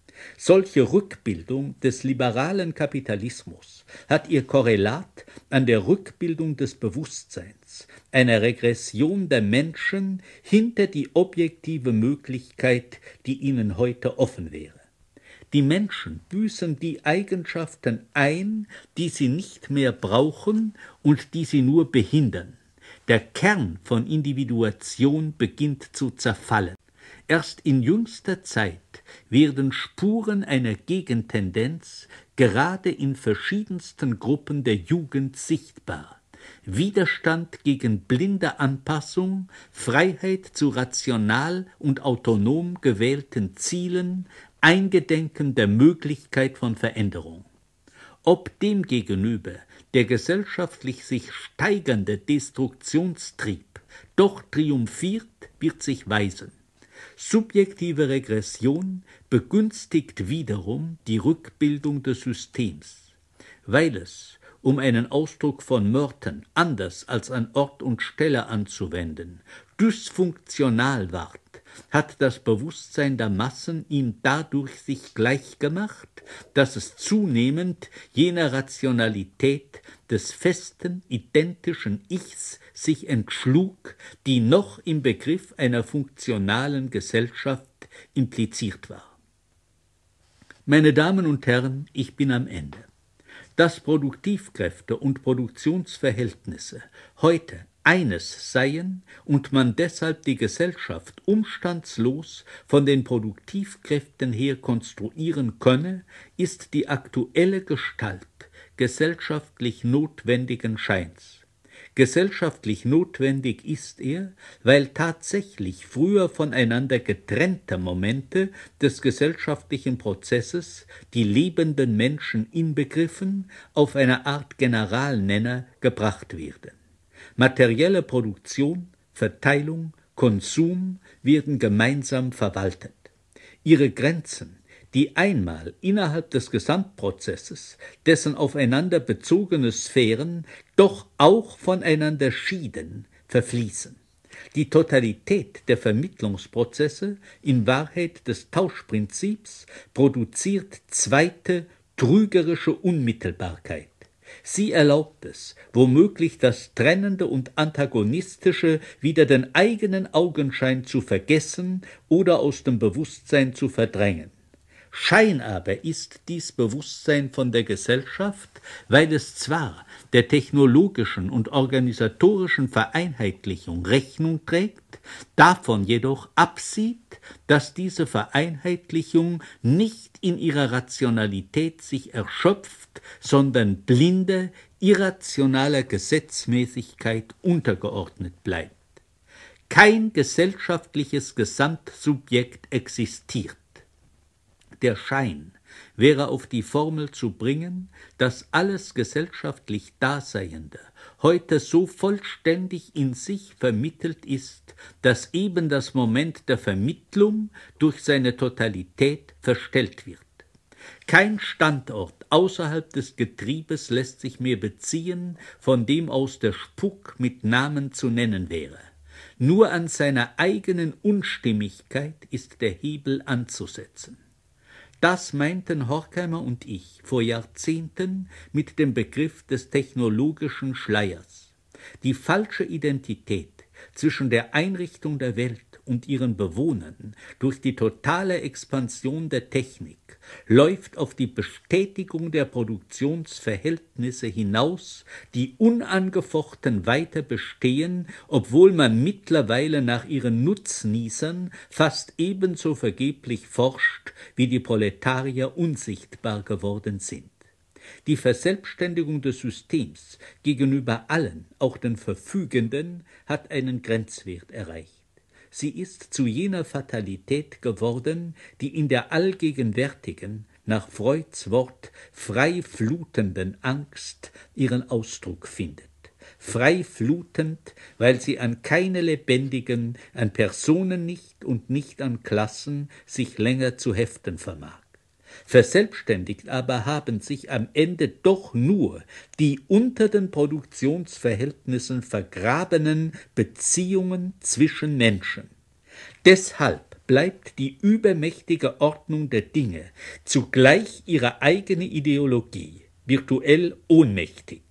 Solche Rückbildung des liberalen Kapitalismus hat ihr Korrelat an der Rückbildung des Bewusstseins, einer Regression der Menschen hinter die objektive Möglichkeit, die ihnen heute offen wäre. Die Menschen büßen die Eigenschaften ein, die sie nicht mehr brauchen und die sie nur behindern. Der Kern von Individuation beginnt zu zerfallen. Erst in jüngster Zeit werden Spuren einer Gegentendenz gerade in verschiedensten Gruppen der Jugend sichtbar. Widerstand gegen blinde Anpassung, Freiheit zu rational und autonom gewählten Zielen, Eingedenken der Möglichkeit von Veränderung. Ob demgegenüber der gesellschaftlich sich steigernde Destruktionstrieb doch triumphiert, wird sich weisen. Subjektive Regression begünstigt wiederum die Rückbildung des Systems, weil es um einen Ausdruck von Merton anders als an Ort und Stelle anzuwenden, dysfunktional ward, hat das Bewusstsein der Massen ihm dadurch sich gleichgemacht, dass es zunehmend jener Rationalität des festen, identischen Ichs sich entschlug, die noch im Begriff einer funktionalen Gesellschaft impliziert war. Meine Damen und Herren, ich bin am Ende. Dass Produktivkräfte und Produktionsverhältnisse heute eines seien und man deshalb die Gesellschaft umstandslos von den Produktivkräften her konstruieren könne, ist die aktuelle Gestalt gesellschaftlich notwendigen Scheins. Gesellschaftlich notwendig ist er, weil tatsächlich früher voneinander getrennte Momente des gesellschaftlichen Prozesses, die lebenden Menschen inbegriffen, auf eine Art Generalnenner gebracht werden. Materielle Produktion, Verteilung, Konsum werden gemeinsam verwaltet. Ihre Grenzen, die einmal innerhalb des Gesamtprozesses, dessen aufeinander bezogene Sphären doch auch voneinander schieden, verfließen. Die Totalität der Vermittlungsprozesse, in Wahrheit des Tauschprinzips, produziert zweite, trügerische Unmittelbarkeit. Sie erlaubt es, womöglich das Trennende und Antagonistische wider den eigenen Augenschein zu vergessen oder aus dem Bewusstsein zu verdrängen. Schein aber ist dies Bewusstsein von der Gesellschaft, weil es zwar der technologischen und organisatorischen Vereinheitlichung Rechnung trägt, davon jedoch absieht, dass diese Vereinheitlichung nicht in ihrer Rationalität sich erschöpft, sondern blinde, irrationaler Gesetzmäßigkeit untergeordnet bleibt. Kein gesellschaftliches Gesamtsubjekt existiert. Der Schein wäre auf die Formel zu bringen, dass alles gesellschaftlich Daseiende heute so vollständig in sich vermittelt ist, dass eben das Moment der Vermittlung durch seine Totalität verstellt wird. Kein Standort außerhalb des Getriebes lässt sich mehr beziehen, von dem aus der Spuk mit Namen zu nennen wäre. Nur an seiner eigenen Unstimmigkeit ist der Hebel anzusetzen. Das meinten Horkheimer und ich vor Jahrzehnten mit dem Begriff des technologischen Schleiers. Die falsche Identität zwischen der Einrichtung der Welt und ihren Bewohnern durch die totale Expansion der Technik läuft auf die Bestätigung der Produktionsverhältnisse hinaus, die unangefochten weiter bestehen, obwohl man mittlerweile nach ihren Nutznießern fast ebenso vergeblich forscht, wie die Proletarier unsichtbar geworden sind. Die Verselbstständigung des Systems gegenüber allen, auch den Verfügenden, hat einen Grenzwert erreicht. Sie ist zu jener Fatalität geworden, die in der allgegenwärtigen, nach Freuds Wort, frei flutenden Angst ihren Ausdruck findet. Frei flutend, weil sie an keine lebendigen, an Personen nicht und nicht an Klassen sich länger zu heften vermag. Verselbstständigt aber haben sich am Ende doch nur die unter den Produktionsverhältnissen vergrabenen Beziehungen zwischen Menschen. Deshalb bleibt die übermächtige Ordnung der Dinge zugleich ihre eigene Ideologie, virtuell ohnmächtig.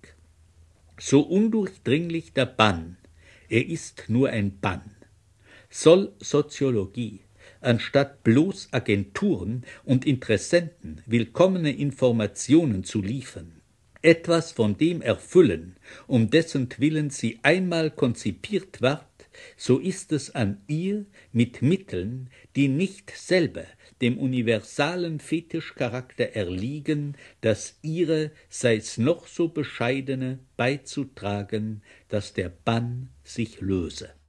So undurchdringlich der Bann, er ist nur ein Bann. Soll Soziologie anstatt bloß Agenturen und Interessenten willkommene Informationen zu liefern, etwas von dem erfüllen, um dessentwillen sie einmal konzipiert ward, so ist es an ihr, mit Mitteln, die nicht selber dem universalen Fetischcharakter erliegen, das ihre, sei's noch so bescheidene, beizutragen, dass der Bann sich löse.